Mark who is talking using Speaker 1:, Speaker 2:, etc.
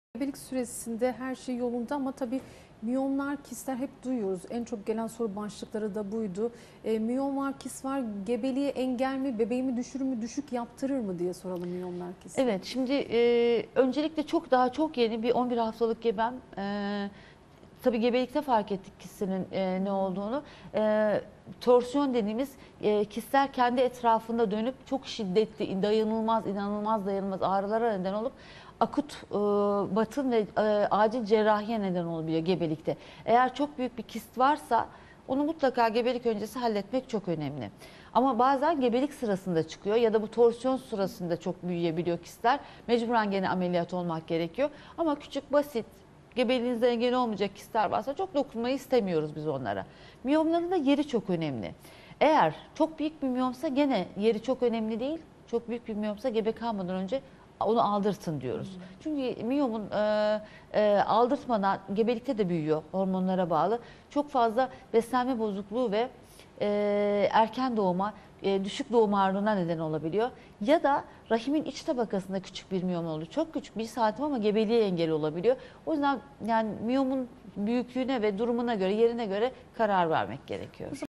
Speaker 1: Gebelik süresinde her şey yolunda ama tabii miyomlar, kistler hep duyuyoruz. En çok gelen soru başlıkları da buydu. Miyom var, kist var. Gebeliğe engel mi, bebeğimi düşürür mü, düşük yaptırır mı diye soralım miyomlar, kistler.
Speaker 2: Evet, şimdi öncelikle çok yeni bir 11 haftalık gebem. Tabii gebelikte fark ettik kistinin ne olduğunu. Torsiyon dediğimiz kistler kendi etrafında dönüp çok şiddetli, dayanılmaz, inanılmaz dayanılmaz ağrılara neden olup akut batın ve acil cerrahiye neden olabiliyor gebelikte. Eğer çok büyük bir kist varsa onu mutlaka gebelik öncesi halletmek çok önemli. Ama bazen gebelik sırasında çıkıyor ya da bu torsiyon sırasında çok büyüyebiliyor kistler. Mecburen gene ameliyat olmak gerekiyor. Ama küçük, basit, gebeliğinize engel olmayacak kistler varsa çok dokunmayı istemiyoruz biz onlara. Miyomların da yeri çok önemli. Eğer çok büyük bir miyomsa gene yeri çok önemli değil. Çok büyük bir miyomsa gebe kalmadan önce onu aldırtın diyoruz. Çünkü miyomun aldırtmadan gebelikte de büyüyor, hormonlara bağlı. Çok fazla beslenme bozukluğu ve erken doğuma, düşük doğum ağırlığına neden olabiliyor. Ya da rahimin iç tabakasında küçük bir miyom oluyor. Çok küçük, 1 santim, ama gebeliğe engel olabiliyor. O yüzden yani miyomun büyüklüğüne ve durumuna göre, yerine göre karar vermek gerekiyor.